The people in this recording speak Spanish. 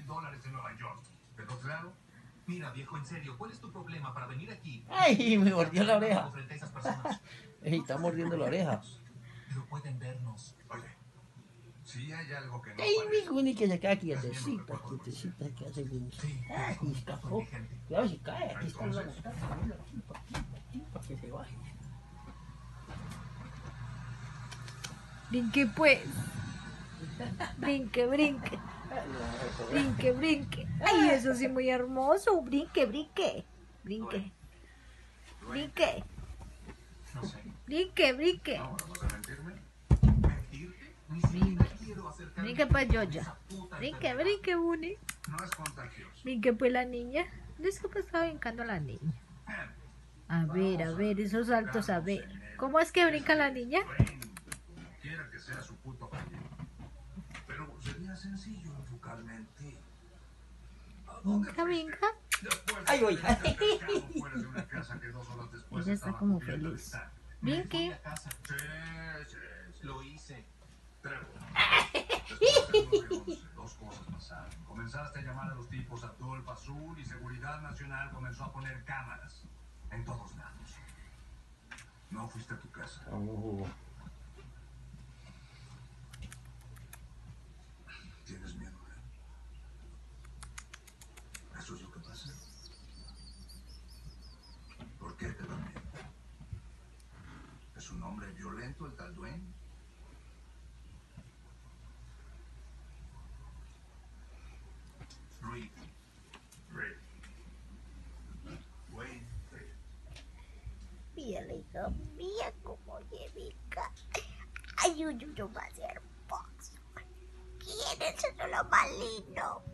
$1000 en Nueva York. Pero claro, mira viejo, en serio, ¿cuál es tu problema para venir aquí? Ay, me mordió la oreja. Frente a esas personas. Ey, está mordiendo la oreja. Pero pueden vernos. Oye, si hay algo que no Ey, mi parece... Winnie que se queda quietecita, quietecita, que hace Winnie. Sí, Ay, escapó. Cuidado si cae, aquí está la montaña, aquí, para que se baje. Brinque pues. Brinque, brinque. Brinque, brinque. Ay, eso sí, muy hermoso. Brinque, brinque. Brinque. Brinque. No sé. Brinque, brinque. ¿Ahora vas a mentirme? ¿Mentirte? Ni siquiera quiero acercarme. Brinque pues, Yoya. Brinque, brinque, Bunny. No es contagioso. Brinque pues la niña. Es que pues estaba brincando la niña. A ver, esos saltos, a ver. ¿Cómo es que brinca la niña? Quiera que sea su puto apellido. Pero sería sencillo vocalmente. Brinca, brinca. Ay, oye. Ella está como feliz. Brinque. Sí, lo hice. Después dos cosas pasaron. Comenzaste a llamar a los tipos Adolfo Azul y Seguridad Nacional comenzó a poner cámaras en todos lados. No fuiste a tu casa. ¿Tienes miedo, ¿Eso es lo que pasa? ¿Por qué te da miedo? ¿Es un hombre violento el tal Dwayne? Reed. Wayne Reed. Mira, hija mía, como llevica. Ay, uy, va a ser hermoso. ¿Quién es eso lo más lindo?